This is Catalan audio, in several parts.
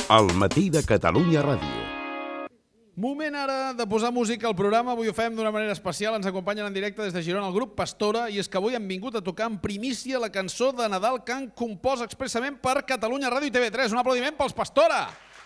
Al matí de Catalunya Ràdio. Moment ara de posar música al programa. Avui ho fem d'una manera especial. Ens acompanyen en directe des de Girona el grup Pastora i és que avui han vingut a tocar en primícia la cançó de Nadal que han compost expressament per Catalunya Ràdio i TV3. Un aplaudiment pels Pastora!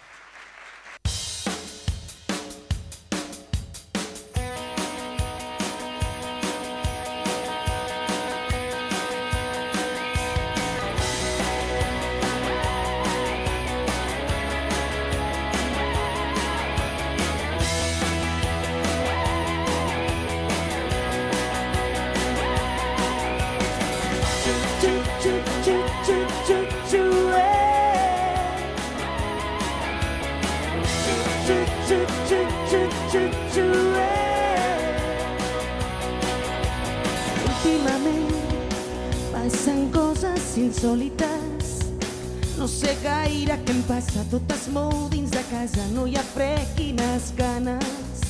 Últimament passen coses insòlites. No sé gaire què em passa, tot es mou dins de casa, no hi ha fre, quines ganes.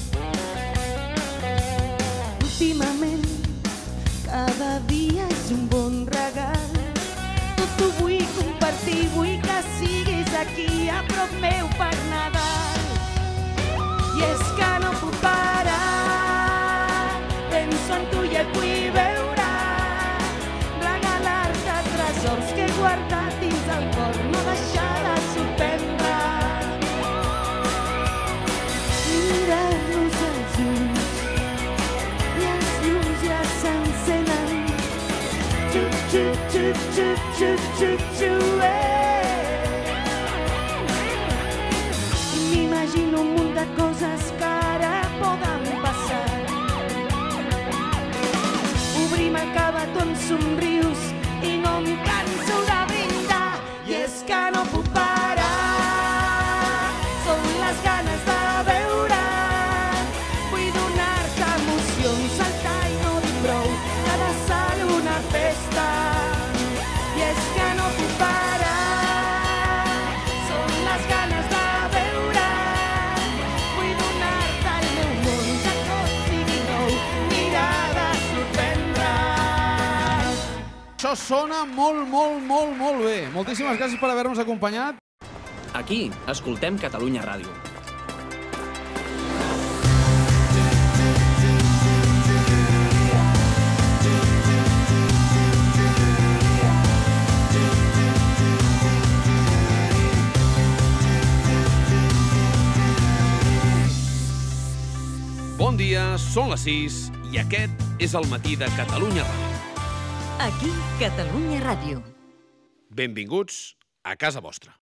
Últimament cada dia és un bon regal. Tot ho vull compartir, vull que siguis aquí a prop meu per Nadal. I és que no puc parar, penso en tu i et vull veure, regalar-te tresors que he guardat dins el cor, no deixar de sorprendre. Mirar-nos als ulls i els llums ja s'encenen. M'imagino un munt de coses que ara poden passar. Obrim el cava, somrius i no em canso de brindar. I és que no puc parar, són les ganes de veure. Vull donar-te emocions, saltar i no dir prou, que ha de ser una festa. I és que no puc parar, són les ganes de veure. Vull donar-te el meu món, que tot sigui nou, mirar de sorprendre. Això sona molt bé. Moltíssimes gràcies per haver-nos acompanyat. Aquí escoltem Catalunya Ràdio. Bon dia, són les 6 i aquest és el matí de Catalunya Ràdio. Aquí, Catalunya Ràdio. Benvinguts a casa vostra.